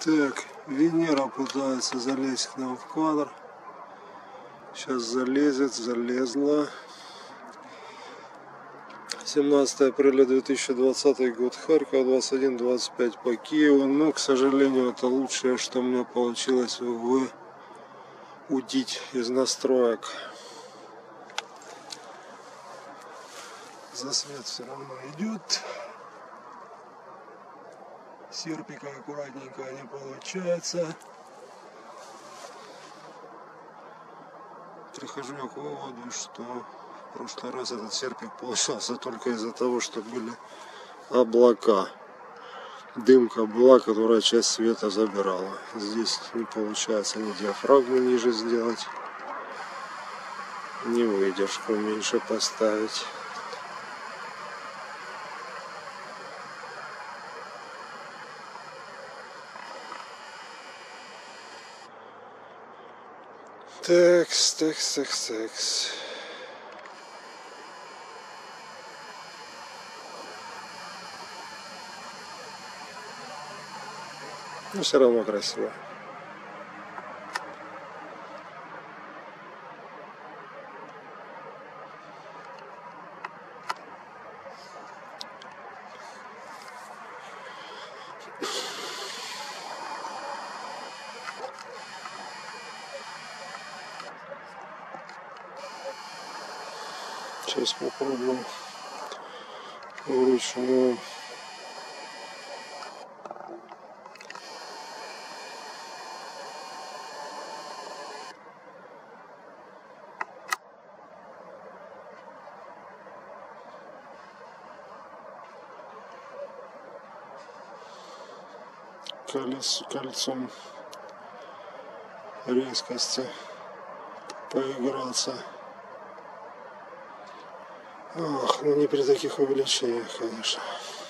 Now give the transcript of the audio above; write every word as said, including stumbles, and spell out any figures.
Так, Венера пытается залезть к нам в кадр. Сейчас залезет, залезла. семнадцатое апреля две тысячи двадцатый год, Харьков, двадцать один двадцать пять по Киеву. Но, к сожалению, это лучшее, что у меня получилось выудить из настроек. Засвет все равно идет. Серпика аккуратненько не получается. Прихожу к выводу, что в прошлый раз этот серпик получался только из-за того, что были облака. Дымка была, которая часть света забирала. Здесь не получается ни диафрагму ниже сделать, ни выдержку меньше поставить. Такс, такс, такс, такс. Но все равно красиво. Сейчас попробуем вручную. Колес, кольцом резкости поиграться. Ах, ну не при таких увеличениях, конечно.